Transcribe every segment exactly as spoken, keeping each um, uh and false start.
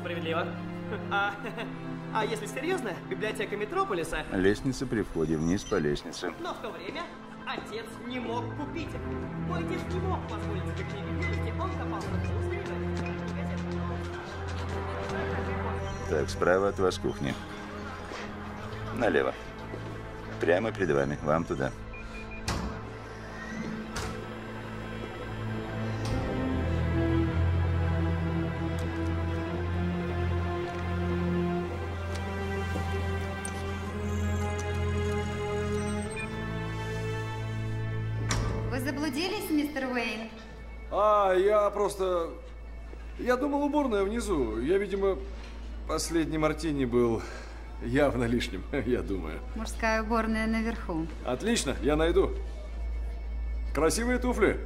справедливо. А, а если серьезно, библиотека Метрополиса... Лестница при входе вниз по лестнице. Но в то время отец не мог купить их. Мой отец не мог позволить себе книги милости, он копался в пустыне. Так, справа от вас кухня. Налево. Прямо перед вами. Вам туда. Вы заблудились, мистер Уэйн? А, я просто... Я думал, уборная внизу. Я, видимо, последний мартини был явно лишним, я думаю. Мужская уборная наверху. Отлично, я найду. Красивые туфли.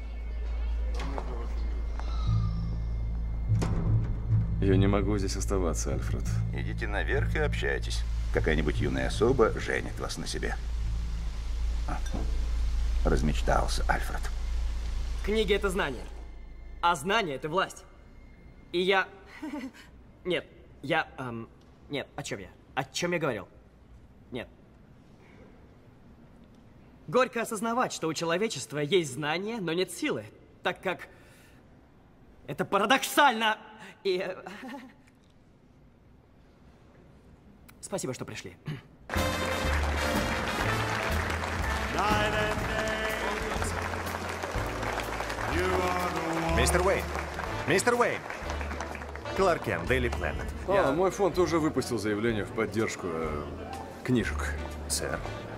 Я не могу здесь оставаться, Альфред. Идите наверх и общайтесь. Какая-нибудь юная особа женит вас на себе. А. Размечтался, Альфред. Книги — это знание. А знание — это власть. И я... Нет, я... Эм... Нет, о чем я? О чем я говорил? Нет. Горько осознавать, что у человечества есть знания, но нет силы. Так как... Это парадоксально! И... Спасибо, что пришли. Мистер Уэйн! Мистер Уэйн! Кларк Кент, Daily Planet. А, Я... мой фонд уже выпустил заявление в поддержку э, книжек. Сэр.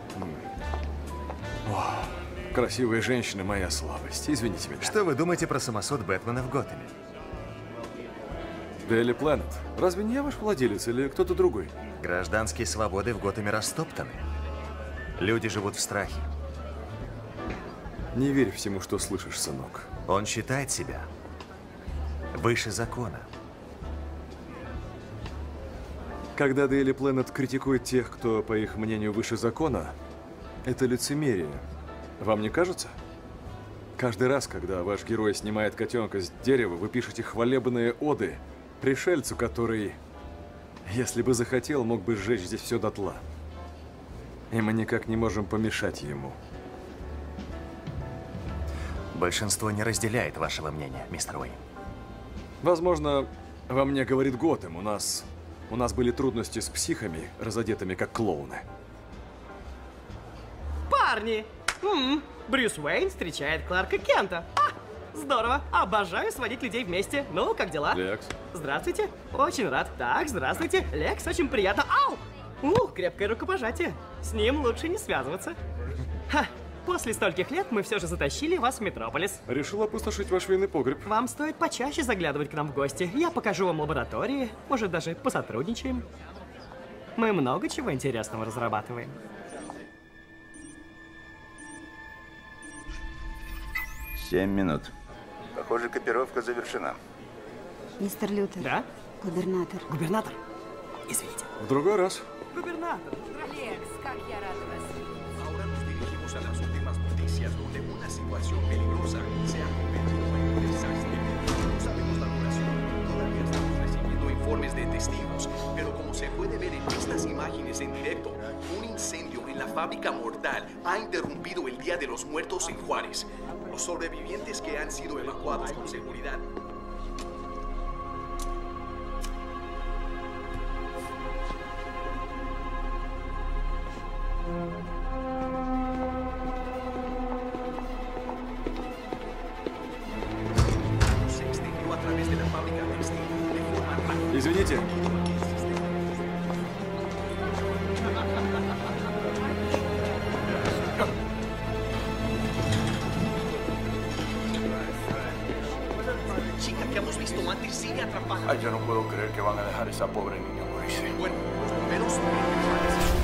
О, красивые женщины — моя слабость. Извините меня. Что вы думаете про самосуд Бэтмена в Готэме? Daily Planet. Разве не я ваш владелец или кто-то другой? Гражданские свободы в Готэме растоптаны. Люди живут в страхе. Не верь всему, что слышишь, сынок. Он считает себя выше закона. Когда Daily Planet критикует тех, кто, по их мнению, выше закона, это лицемерие. Вам не кажется? Каждый раз, когда ваш герой снимает котенка с дерева, вы пишете хвалебные оды пришельцу, который, если бы захотел, мог бы сжечь здесь все дотла. И мы никак не можем помешать ему. Большинство не разделяет вашего мнения, мистер Уэйн. Возможно, во мне говорит Готэм. У нас, у нас были трудности с психами, разодетыми как клоуны. Парни! М-м, Брюс Уэйн встречает Кларка Кента. А, здорово! Обожаю сводить людей вместе. Ну, как дела? Лекс. Здравствуйте. Очень рад. Так, здравствуйте. Лекс, очень приятно. Ау! Ух, крепкое рукопожатие. С ним лучше не связываться. Ха! После стольких лет мы все же затащили вас в Метрополис. Решил опустошить ваш винный погреб. Вам стоит почаще заглядывать к нам в гости. Я покажу вам лаборатории, может, даже посотрудничаем. Мы много чего интересного разрабатываем. Семь минут. Похоже, копировка завершена. Мистер Лютер. Да? Губернатор. Губернатор? Извините. В другой раз. Губернатор. Лекс, как я рада вас. Ahora nos dirigimos a las últimas noticias donde una situación peligrosa se ha convertido en un desastre. No sabemos la duración, todavía estamos recibiendo informes de testigos, pero como se puede ver en estas imágenes en directo, un incendio en la fábrica mortal ha interrumpido el Día de los Muertos en Juárez. Los sobrevivientes que han sido evacuados con seguridad. Se extendió a través de la fábrica textil de forma rápida. Извините. Chica que hemos visto antes sigue atrapada. Ay, yo no puedo creer que van a dejar a esa pobre niña morirse. Bueno, los bomberos...